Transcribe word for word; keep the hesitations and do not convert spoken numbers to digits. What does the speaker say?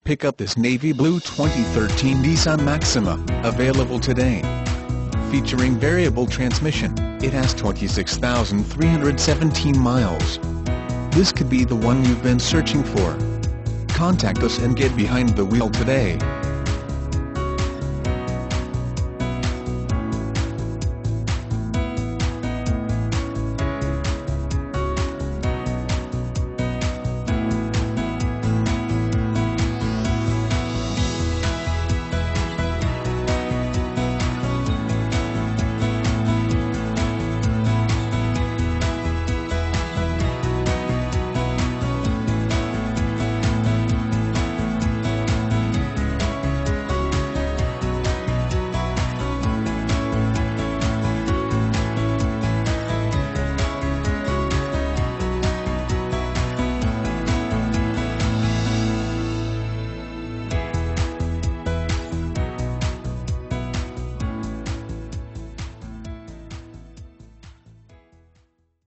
Pick up this navy blue twenty thirteen Nissan Maxima, available today. Featuring variable transmission, it has twenty-six thousand three hundred seventeen miles. This could be the one you've been searching for. Contact us and get behind the wheel today.